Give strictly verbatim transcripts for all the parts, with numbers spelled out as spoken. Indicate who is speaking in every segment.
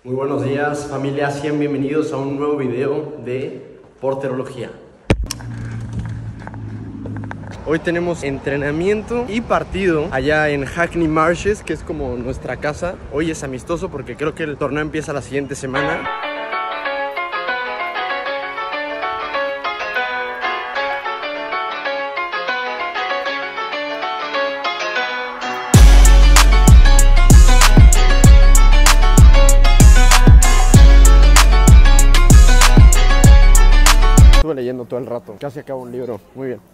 Speaker 1: Muy buenos días, familia, sean bienvenidos a un nuevo video de porterología. Hoy tenemos entrenamiento y partido allá en Hackney Marshes, que es como nuestra casa. Hoy es amistoso porque creo que el torneo empieza la siguiente semana. Estuve leyendo todo el rato, casi acabo un libro, muy bien.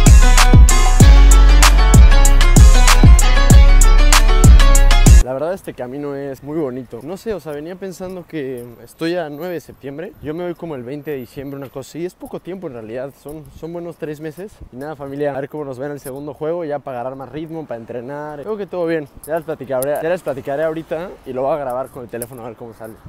Speaker 1: La verdad este camino es muy bonito. No sé, o sea, venía pensando que estoy a nueve de septiembre. Yo me voy como el veinte de diciembre, una cosa así. Es poco tiempo en realidad, son, son buenos tres meses. Y nada, familia, a ver cómo nos ven el segundo juego, ya para agarrar más ritmo, para entrenar. Creo que todo bien. Ya les platicaré, ya les platicaré ahorita y lo voy a grabar con el teléfono a ver cómo sale.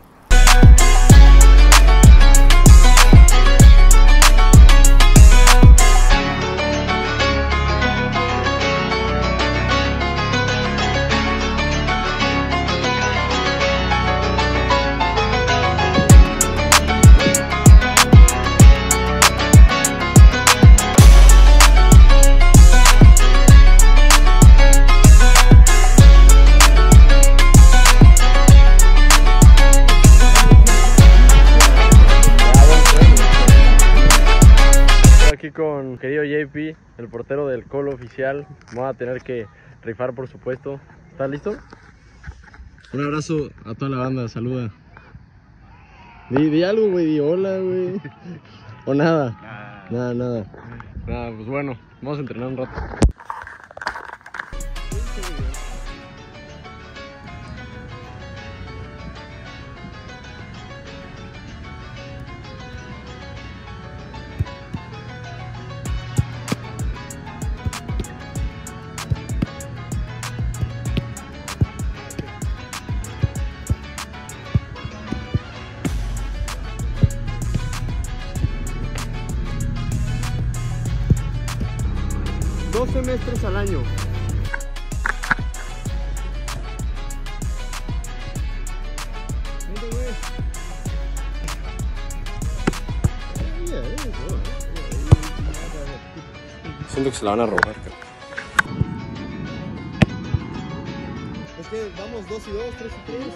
Speaker 1: Aquí con querido J P, el portero del Colo oficial. Vamos a tener que rifar, por supuesto. ¿Estás listo? Un abrazo a toda la banda, saluda. Di, di algo, güey, di hola, güey. O nada. Nada, nada. Nada, pues bueno, vamos a entrenar un rato. Dos semestres al año. Siento que se la van a robar, cara. Es que vamos dos y dos, tres y tres.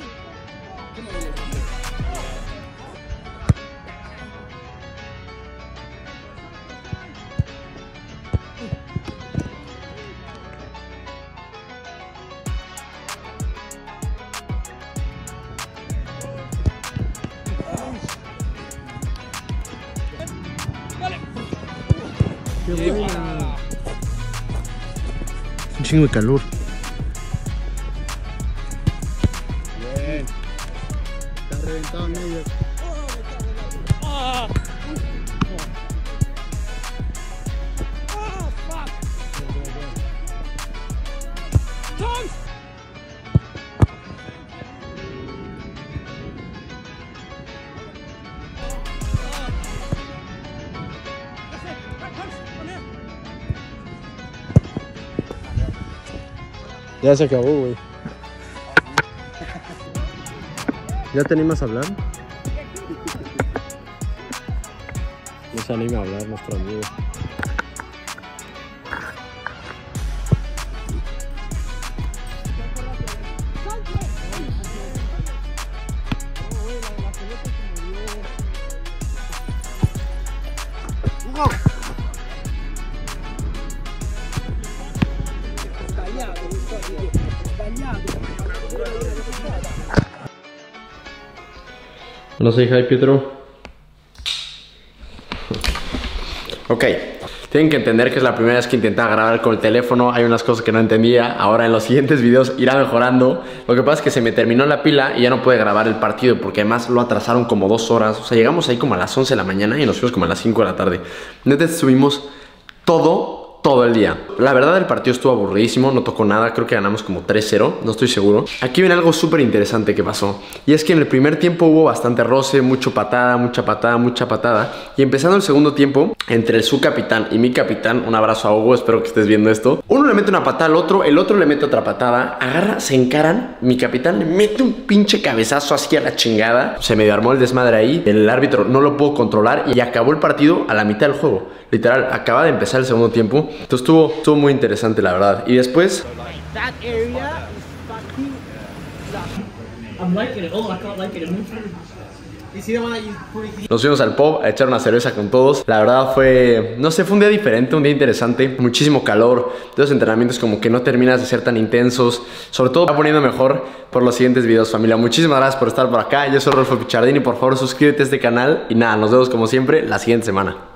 Speaker 1: Qué buena. Un chingo de calor. Bien. Está reventado en medio. Oh, fuck. Ya se acabó, güey. ¿Ya te animas a hablar? No se anima a hablar nuestro amigo. No sé, hi Pietro. Ok, tienen que entender que es la primera vez que intentaba grabar con el teléfono. Hay unas cosas que no entendía. Ahora en los siguientes videos irá mejorando. Lo que pasa es que se me terminó la pila y ya no pude grabar el partido porque además lo atrasaron como dos horas. O sea, llegamos ahí como a las once de la mañana y nos fuimos como a las cinco de la tarde. Entonces subimos todo todo el día. La verdad el partido estuvo aburridísimo, no tocó nada, creo que ganamos como tres cero, no estoy seguro. Aquí viene algo súper interesante que pasó, y es que en el primer tiempo hubo bastante roce, mucho patada, mucha patada, mucha patada, y empezando el segundo tiempo, entre el su capitán y mi capitán, un abrazo a Hugo, espero que estés viendo esto, uno le mete una patada al otro, el otro le mete otra patada, agarra, se encaran, mi capitán le mete un pinche cabezazo así a la chingada, se medio armó el desmadre ahí, el árbitro no lo pudo controlar y acabó el partido a la mitad del juego. Literal, acaba de empezar el segundo tiempo. Entonces estuvo, estuvo muy interesante, la verdad. Y después... nos fuimos al pub a echar una cerveza con todos. La verdad fue, no sé, fue un día diferente, un día interesante. Muchísimo calor. De los entrenamientos como que no terminas de ser tan intensos. Sobre todo va poniendo mejor por los siguientes videos, familia. Muchísimas gracias por estar por acá. Yo soy Rodolfo Pichardini. Por favor suscríbete a este canal. Y nada, nos vemos como siempre la siguiente semana.